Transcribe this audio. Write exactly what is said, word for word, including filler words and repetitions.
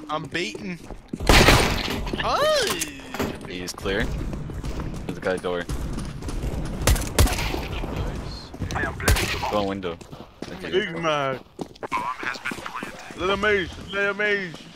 I'm baiting. Oh! He's clear. There's a guy door. Go on window. Big man. Little maze, little maze.